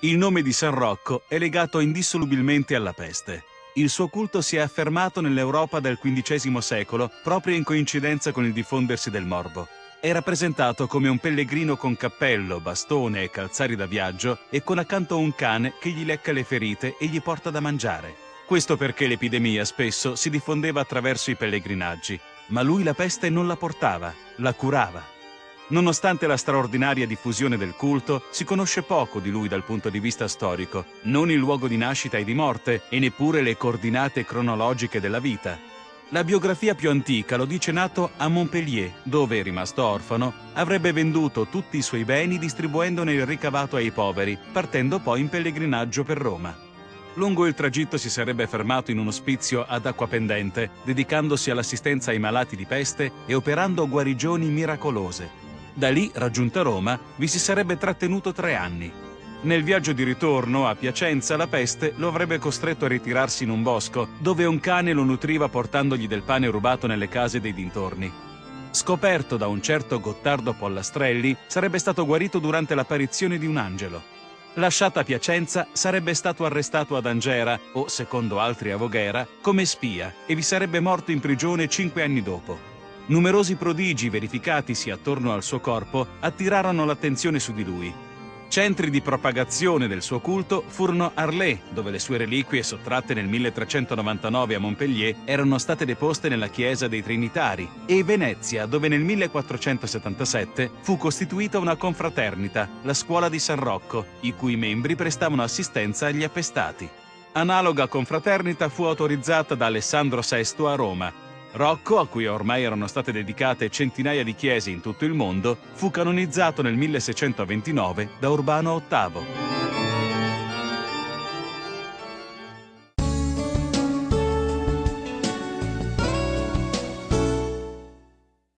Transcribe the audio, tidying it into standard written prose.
Il nome di San Rocco è legato indissolubilmente alla peste. Il suo culto si è affermato nell'Europa del XV secolo proprio in coincidenza con il diffondersi del morbo. È rappresentato come un pellegrino con cappello, bastone e calzari da viaggio e con accanto un cane che gli lecca le ferite e gli porta da mangiare. Questo perché l'epidemia spesso si diffondeva attraverso i pellegrinaggi, ma lui la peste non la portava, la curava. Nonostante la straordinaria diffusione del culto, si conosce poco di lui dal punto di vista storico, non il luogo di nascita e di morte e neppure le coordinate cronologiche della vita. La biografia più antica lo dice nato a Montpellier, dove, rimasto orfano, avrebbe venduto tutti i suoi beni distribuendone il ricavato ai poveri, partendo poi in pellegrinaggio per Roma. Lungo il tragitto si sarebbe fermato in un ospizio ad Acquapendente, dedicandosi all'assistenza ai malati di peste e operando guarigioni miracolose. Da lì, raggiunta Roma, vi si sarebbe trattenuto 3 anni. Nel viaggio di ritorno, a Piacenza, la peste lo avrebbe costretto a ritirarsi in un bosco, dove un cane lo nutriva portandogli del pane rubato nelle case dei dintorni. Scoperto da un certo Gottardo Pollastrelli, sarebbe stato guarito durante l'apparizione di un angelo. Lasciata a Piacenza, sarebbe stato arrestato ad Angera, o, secondo altri a Voghera, come spia, e vi sarebbe morto in prigione 5 anni dopo. Numerosi prodigi verificatisi attorno al suo corpo attirarono l'attenzione su di lui. Centri di propagazione del suo culto furono Arles, dove le sue reliquie, sottratte nel 1399 a Montpellier, erano state deposte nella chiesa dei Trinitari, e Venezia, dove nel 1477 fu costituita una confraternita, la Scuola di San Rocco, i cui membri prestavano assistenza agli appestati. Analoga confraternita fu autorizzata da Alessandro VI a Roma. Rocco, a cui ormai erano state dedicate centinaia di chiese in tutto il mondo, fu canonizzato nel 1629 da Urbano VIII.